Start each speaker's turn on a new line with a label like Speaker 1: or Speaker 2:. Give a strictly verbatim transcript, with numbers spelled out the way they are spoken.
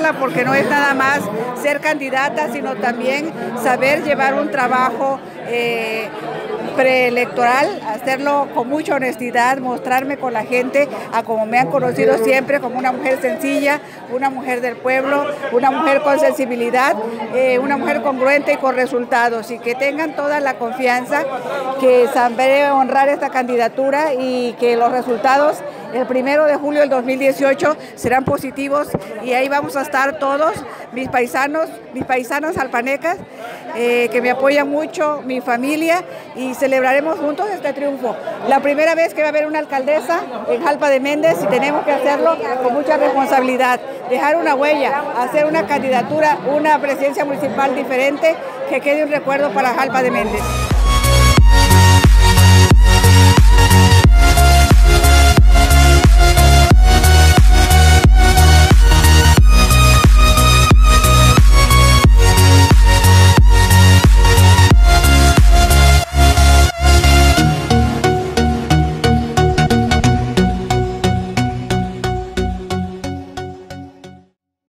Speaker 1: hacerla porque no es nada más ser candidata, sino también saber llevar un trabajo eh, preelectoral, hacerlo con mucha honestidad, mostrarme con la gente a como me han conocido siempre, como una mujer sencilla, una mujer del pueblo, una mujer con sensibilidad, eh, una mujer congruente y con resultados, y que tengan toda la confianza que sabré honrar esta candidatura y que los resultados el primero de julio del dos mil dieciocho serán positivos, y ahí vamos a estar todos, mis paisanos, mis paisanas jalpanecas, eh, que me apoyan mucho, mi familia, y celebraremos juntos este triunfo. La primera vez que va a haber una alcaldesa en Jalpa de Méndez, y tenemos que hacerlo con mucha responsabilidad, dejar una huella, hacer una candidatura, una presidencia municipal diferente, que quede un recuerdo para Jalpa de Méndez.